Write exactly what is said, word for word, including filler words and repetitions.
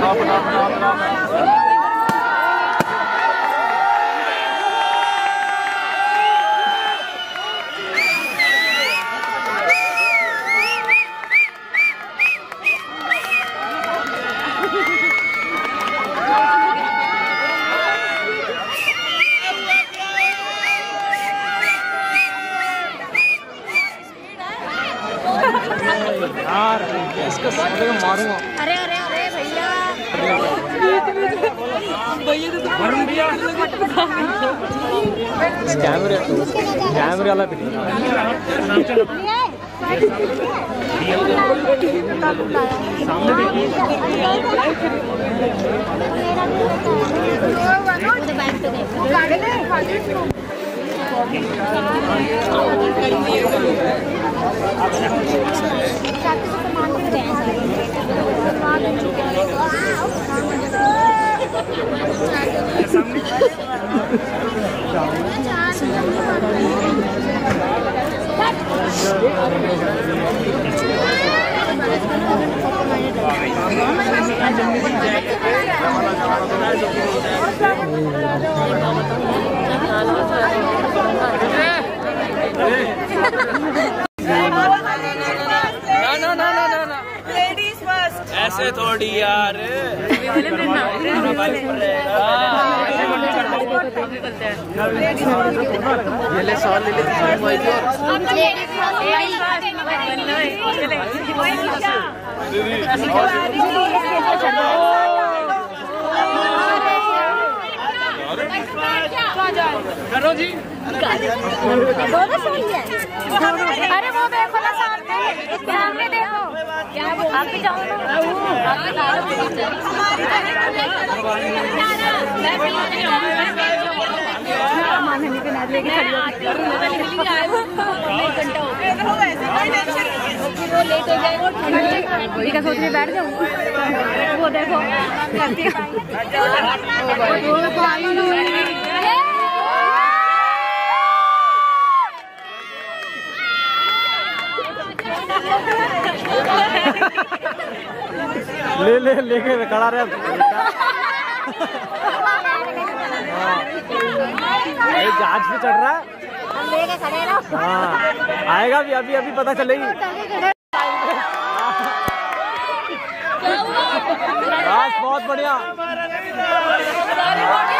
यार इसको मारूंगा। अरे अरे अरे भैया भैया कैमरे कैमरे वाला सामने ऐसे थोड़ी यार ये ले सॉल ले ले करो जी। अरे वो देखो ना सामने सामने देखो आप भी जाओ ना आप भी क्या सोच रही बैठ जाऊँ वो देखो ले ले लेके खड़ा रहे जहाज पे चढ़ रहा है। हाँ आएगा भी अभी अभी पता चलेगी। बहुत बढ़िया।